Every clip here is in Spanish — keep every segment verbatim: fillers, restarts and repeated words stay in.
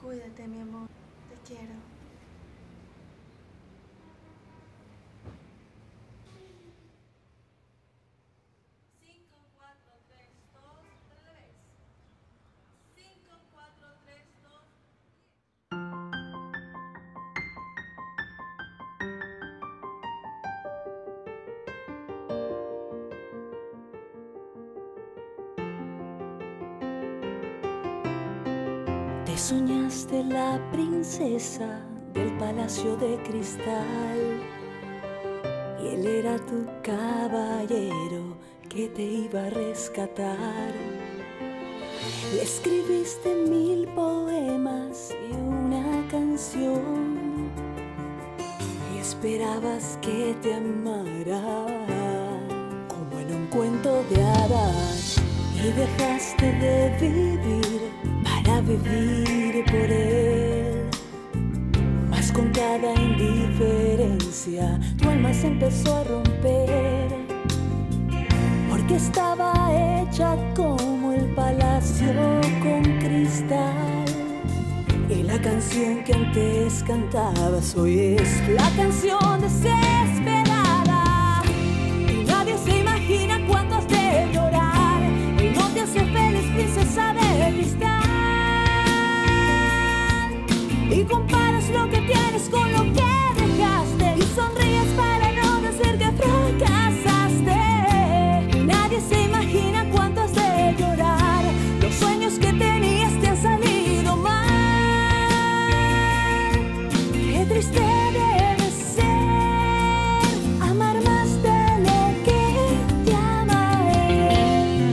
Cuídate, mi amor. Te quiero. cinco, cuatro, tres, dos, revés. cinco, cuatro, tres, dos. Te soñaste la princesa del palacio de cristal y él era tu caballero que te iba a rescatar. Le escribiste mil poemas y una canción y esperabas que te amara como en un cuento de hadas, y dejaste de vivir para vivir por él. Mas con cada indiferencia tu alma se empezó a romper, porque estaba hecha como el palacio con cristal. Y la canción que antes cantabas hoy es la canción desesperada. Y nadie se imagina cuánto has de llorar. Y no te hace feliz, princesa de cristal. Y comparas lo que tienes con lo que dejaste y sonríes para no decir que fracasaste. Y nadie se imagina cuánto has de llorar. Los sueños que tenías te han salido mal. Qué triste debe ser amar más de lo que te ama él.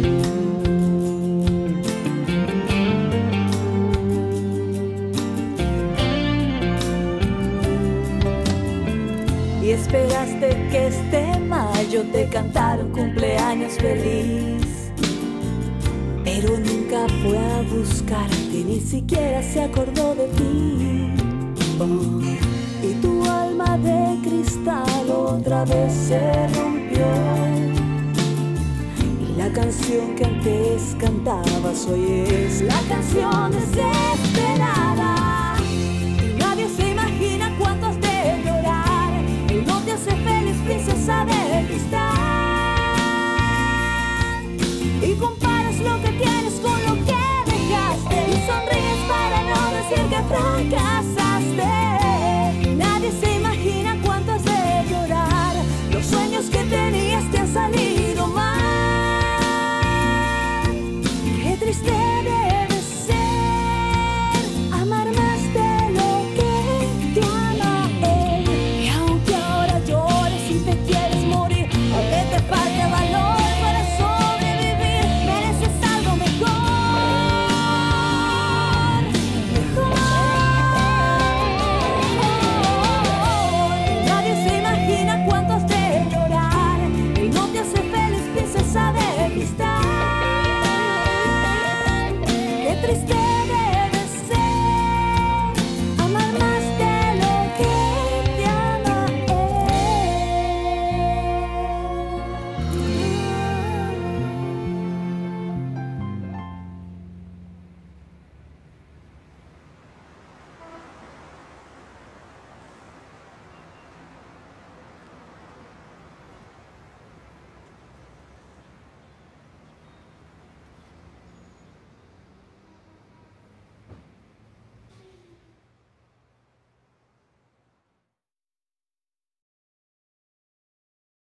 Y esperaste que este mayo te cantara un cumpleaños feliz, pero nunca fue a buscarte, ni siquiera se acordó de ti. Oh, y tu alma de cristal otra vez se rompió, y la canción que antes cantabas hoy es la canción desesperada. Y nadie se imagina cuánto has de llorar. Y no te hace feliz, princesa de